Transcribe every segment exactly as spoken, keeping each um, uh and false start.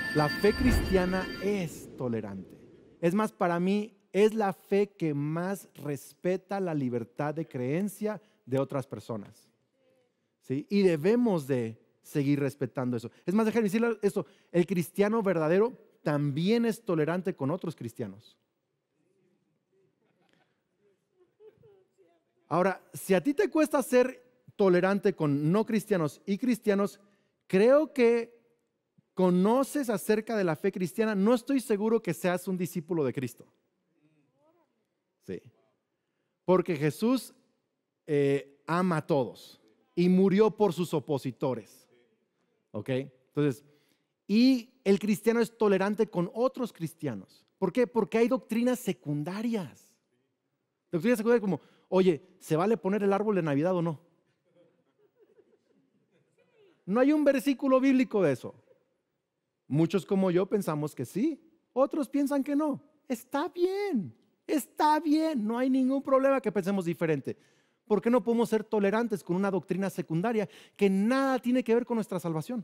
La fe cristiana es tolerante. Es más, para mí es la fe que más respeta la libertad de creencia de otras personas. ¿Sí? Y debemos de seguir respetando eso. Es más, déjenme decirle esto, el cristiano verdadero también es tolerante con otros cristianos. Ahora, si a ti te cuesta ser tolerante con no cristianos y cristianos, creo que conoces acerca de la fe cristiana, no estoy seguro que seas un discípulo de Cristo. Sí. Porque Jesús eh, ama a todos y murió por sus opositores. ¿Ok? Entonces, y el cristiano es tolerante con otros cristianos. ¿Por qué? Porque hay doctrinas secundarias. Doctrinas secundarias como, oye, ¿se vale poner el árbol de Navidad o no? No hay un versículo bíblico de eso. Muchos como yo pensamos que sí, otros piensan que no. Está bien, está bien, no hay ningún problema que pensemos diferente. ¿Por qué no podemos ser tolerantes con una doctrina secundaria que nada tiene que ver con nuestra salvación?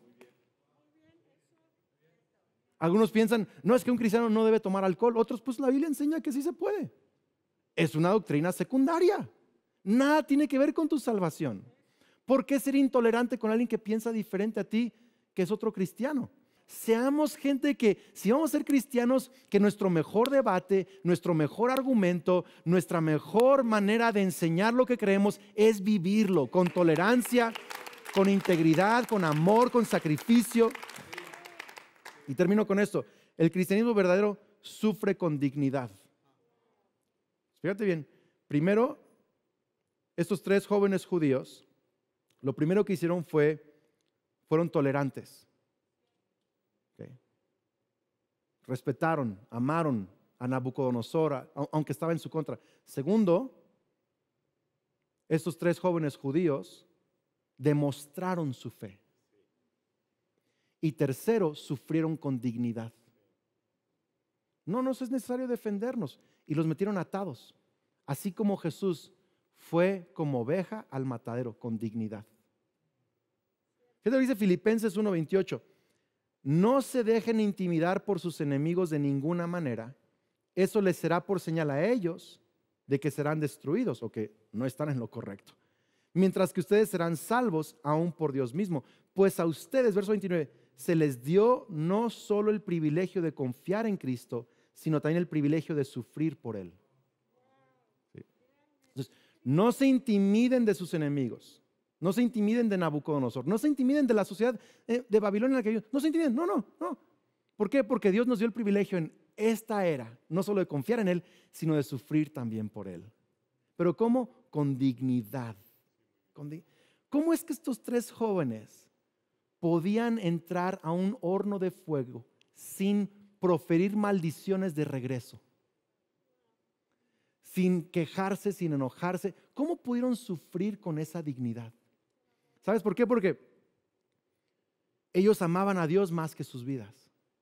Algunos piensan, no, es que un cristiano no debe tomar alcohol. Otros, pues la Biblia enseña que sí se puede. Es una doctrina secundaria. Nada tiene que ver con tu salvación. ¿Por qué ser intolerante con alguien que piensa diferente a ti, que es otro cristiano? Seamos gente que, si vamos a ser cristianos, que nuestro mejor debate, nuestro mejor argumento, nuestra mejor manera de enseñar lo que creemos es vivirlo con tolerancia, con integridad, con amor, con sacrificio. Y termino con esto. El cristianismo verdadero sufre con dignidad. Fíjate bien. Primero, estos tres jóvenes judíos, lo primero que hicieron fue, fueron tolerantes. Okay. Respetaron, amaron a Nabucodonosor, aunque estaba en su contra. Segundo, estos tres jóvenes judíos demostraron su fe. Y tercero, sufrieron con dignidad. No nos es necesario defendernos. Y los metieron atados. Así como Jesús fue como oveja al matadero, con dignidad. ¿Qué te dice Filipenses uno veintiocho? No se dejen intimidar por sus enemigos de ninguna manera. Eso les será por señal a ellos de que serán destruidos o que no están en lo correcto. Mientras que ustedes serán salvos aún por Dios mismo. Pues a ustedes, verso veintinueve, se les dio no solo el privilegio de confiar en Cristo, sino también el privilegio de sufrir por Él. Sí. Entonces, no se intimiden de sus enemigos. No se intimiden de Nabucodonosor. No se intimiden de la sociedad de Babilonia en la que viven. No se intimiden. No, no, no. ¿Por qué? Porque Dios nos dio el privilegio en esta era, no solo de confiar en Él, sino de sufrir también por Él. ¿Pero cómo? Con dignidad. Con di- ¿Cómo es que estos tres jóvenes podían entrar a un horno de fuego sin proferir maldiciones de regreso? Sin quejarse, sin enojarse. ¿Cómo pudieron sufrir con esa dignidad? ¿Sabes por qué? Porque ellos amaban a Dios más que sus vidas.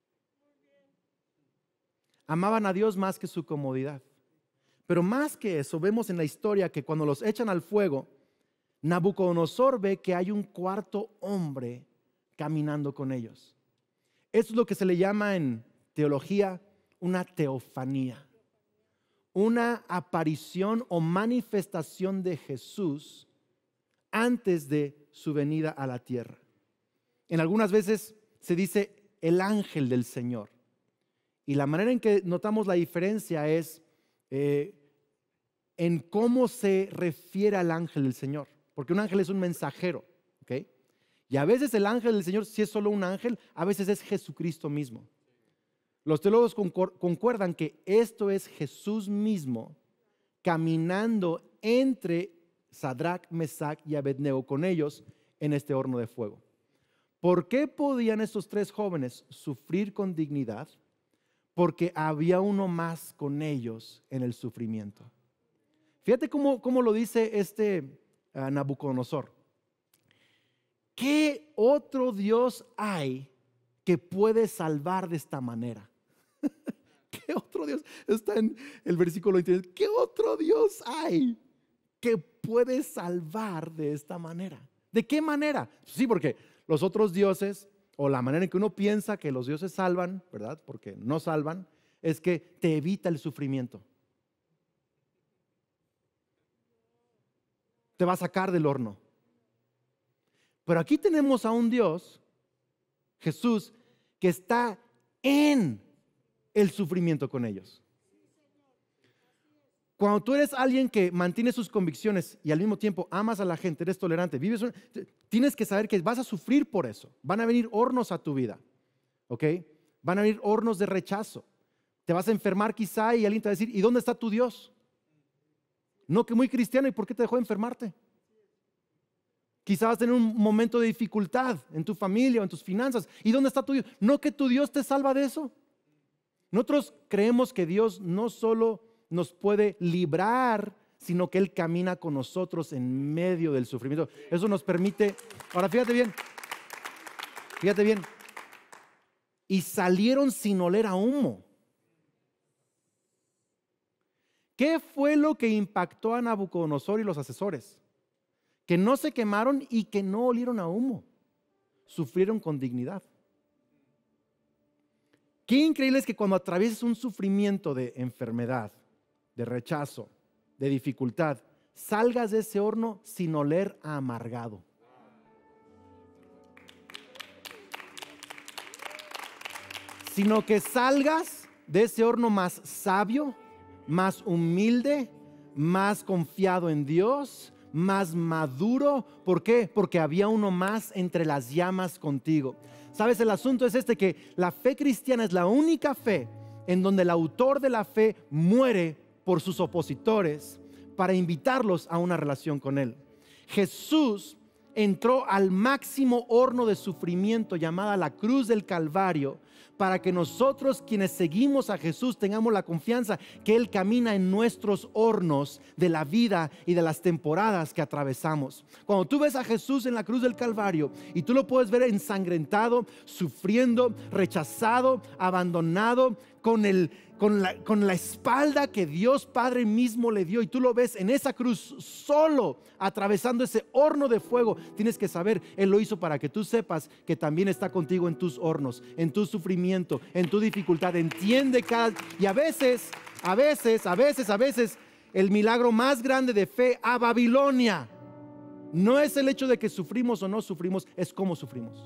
Amaban a Dios más que su comodidad. Pero más que eso, vemos en la historia que cuando los echan al fuego, Nabucodonosor ve que hay un cuarto hombre caminando con ellos. Eso es lo que se le llama en teología una teofanía. Una aparición o manifestación de Jesús antes de su venida a la tierra. En algunas veces se dice el ángel del Señor. Y la manera en que notamos la diferencia es eh, en cómo se refiere al ángel del Señor. Porque un ángel es un mensajero, ¿ok? Y a veces el ángel del Señor, si es solo un ángel, a veces es Jesucristo mismo. Los teólogos concuerdan que esto es Jesús mismo caminando entre Sadrach, Mesach y Abednego con ellos en este horno de fuego. ¿Por qué podían estos tres jóvenes sufrir con dignidad? Porque había uno más con ellos en el sufrimiento. Fíjate cómo, cómo lo dice este uh, Nabucodonosor. ¿Qué otro Dios hay que puede salvar de esta manera? ¿Qué otro Dios? Está en el versículo veintidós. ¿Qué otro Dios hay que puede salvar de esta manera? ¿De qué manera? Sí, porque los otros dioses o la manera en que uno piensa que los dioses salvan, ¿verdad? Porque no salvan, es que te evita el sufrimiento. Te va a sacar del horno. Pero aquí tenemos a un Dios, Jesús, que está en el sufrimiento con ellos. Cuando tú eres alguien que mantiene sus convicciones y al mismo tiempo amas a la gente, eres tolerante, vives, un, tienes que saber que vas a sufrir por eso. Van a venir hornos a tu vida, ¿ok? Van a venir hornos de rechazo. Te vas a enfermar quizá y alguien te va a decir, ¿y dónde está tu Dios? No, que muy cristiano, ¿y por qué te dejó enfermarte? Quizás vas a tener un momento de dificultad en tu familia o en tus finanzas. ¿Y dónde está tu Dios? No, que tu Dios te salva de eso. Nosotros creemos que Dios no solo nos puede librar, sino que Él camina con nosotros en medio del sufrimiento. Eso nos permite. Ahora fíjate bien, fíjate bien. Y salieron sin oler a humo. ¿Qué fue lo que impactó a Nabucodonosor y los asesores? Que no se quemaron y que no olieron a humo. Sufrieron con dignidad. Qué increíble es que cuando atravieses un sufrimiento de enfermedad, de rechazo, de dificultad, salgas de ese horno sin oler a amargado. Sino que salgas de ese horno más sabio, más humilde, más confiado en Dios, más maduro. ¿Por qué? Porque había uno más entre las llamas contigo. ¿Sabes? El asunto es este, que la fe cristiana es la única fe en donde el autor de la fe muere por sus opositores para invitarlos a una relación con Él. Jesús entró al máximo horno de sufrimiento llamada la cruz del Calvario, para que nosotros, quienes seguimos a Jesús, tengamos la confianza que Él camina en nuestros hornos de la vida y de las temporadas que atravesamos. Cuando tú ves a Jesús en la cruz del Calvario y tú lo puedes ver ensangrentado, sufriendo, rechazado, abandonado, con el Con la, con la espalda que Dios Padre mismo le dio, y tú lo ves en esa cruz solo, atravesando ese horno de fuego, tienes que saber, Él lo hizo para que tú sepas que también está contigo en tus hornos, en tu sufrimiento, en tu dificultad. Entiende cada... Y a veces, a veces, a veces, a veces, el milagro más grande de fe a Babilonia no es el hecho de que sufrimos o no sufrimos, es cómo sufrimos.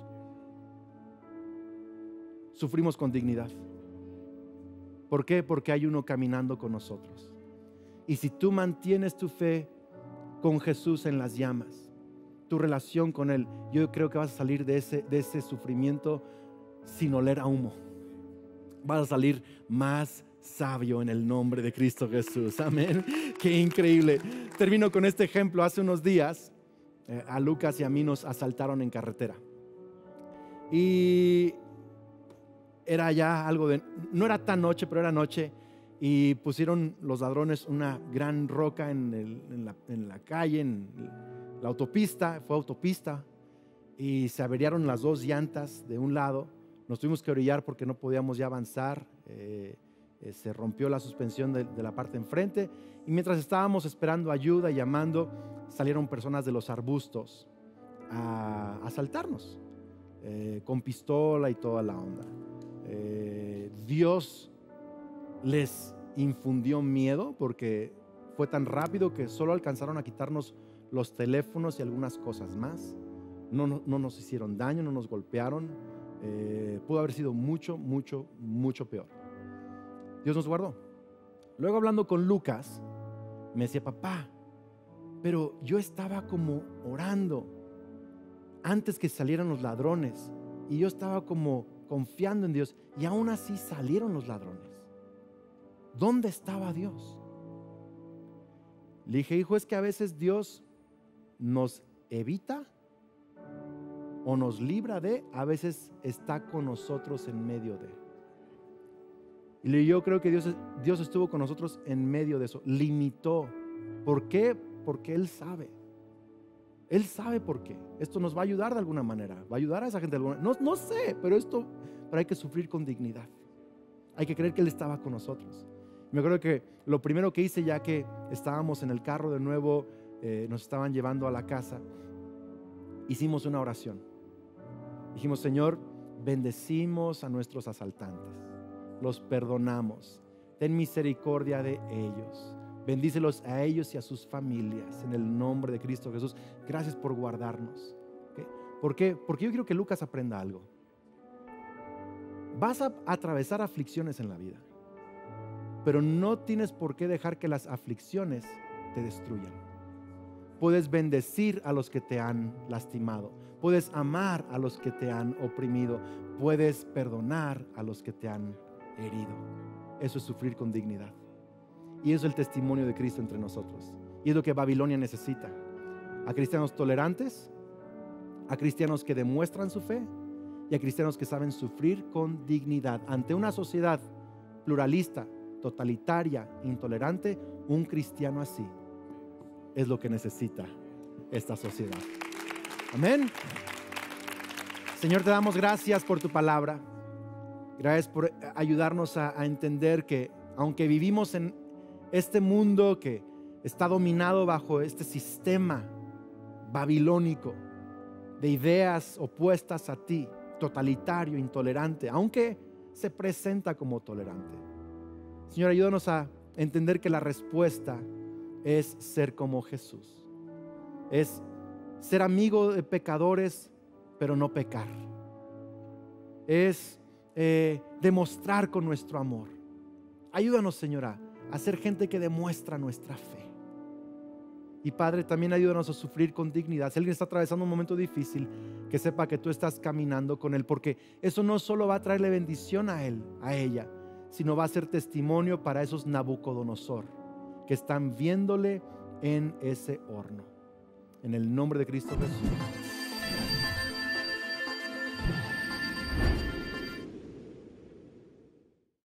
Sufrimos con dignidad. ¿Por qué? Porque hay uno caminando con nosotros. Y si tú mantienes tu fe con Jesús en las llamas, tu relación con Él, yo creo que vas a salir de ese, de ese sufrimiento sin oler a humo. Vas a salir más sabio en el nombre de Cristo Jesús. Amén. Qué increíble. Termino con este ejemplo. Hace unos días eh, a Lucas y a mí nos asaltaron en carretera. Y era ya algo de, no era tan noche, pero era noche, y pusieron los ladrones una gran roca en, el, en, la, en la calle, en la autopista, fue autopista, y se averiaron las dos llantas de un lado. Nos tuvimos que orillar porque no podíamos ya avanzar. Eh, eh, se rompió la suspensión de, de la parte enfrente, y mientras estábamos esperando ayuda y llamando, salieron personas de los arbustos a asaltarnos, eh, con pistola y toda la onda. Eh, Dios les infundió miedo porque fue tan rápido que solo alcanzaron a quitarnos los teléfonos y algunas cosas más. No, no, no nos hicieron daño, no nos golpearon. Eh, pudo haber sido mucho, mucho, mucho peor. Dios nos guardó. Luego, hablando con Lucas, me decía: papá, pero yo estaba como orando antes que salieran los ladrones, y yo estaba como confiando en Dios, y aún así salieron los ladrones. ¿Dónde estaba Dios? Le dije: hijo, es que a veces Dios nos evita o nos libra de, a veces está con nosotros en medio de. Y le dije: yo creo que Dios, Dios estuvo con nosotros en medio de eso, limitó. ¿Por qué? Porque Él sabe. Él sabe por qué. Esto nos va a ayudar de alguna manera, va a ayudar a esa gente de alguna manera. No, no sé, pero esto, pero hay que sufrir con dignidad. Hay que creer que Él estaba con nosotros. Me acuerdo que lo primero que hice, ya que estábamos en el carro de nuevo, eh, nos estaban llevando a la casa, hicimos una oración. Dijimos: Señor, bendecimos a nuestros asaltantes, los perdonamos, ten misericordia de ellos, bendícelos a ellos y a sus familias en el nombre de Cristo Jesús. Gracias por guardarnos. ¿Okay? ¿Por qué? Porque yo quiero que Lucas aprenda algo. Vas a atravesar aflicciones en la vida, pero no tienes por qué dejar que las aflicciones te destruyan. Puedes bendecir a los que te han lastimado, puedes amar a los que te han oprimido, puedes perdonar a los que te han herido. Eso es sufrir con dignidad. Y eso es el testimonio de Cristo entre nosotros. Y es lo que Babilonia necesita. A cristianos tolerantes, a cristianos que demuestran su fe y a cristianos que saben sufrir con dignidad. Ante una sociedad pluralista, totalitaria, intolerante, un cristiano así es lo que necesita esta sociedad. Amén. Señor, te damos gracias por tu palabra. Gracias por ayudarnos a, a entender que aunque vivimos en este mundo que está dominado bajo este sistema babilónico de ideas opuestas a ti, totalitario, intolerante, aunque se presenta como tolerante, Señor, ayúdanos a entender que la respuesta es ser como Jesús, es ser amigo de pecadores, pero no pecar, es eh, demostrar con nuestro amor. Ayúdanos, Señora, a ser gente que demuestra nuestra fe. Y Padre, también ayúdanos a sufrir con dignidad. Si alguien está atravesando un momento difícil, que sepa que tú estás caminando con él, porque eso no solo va a traerle bendición a él, a ella, sino va a ser testimonio para esos Nabucodonosor que están viéndole en ese horno. En el nombre de Cristo Jesús.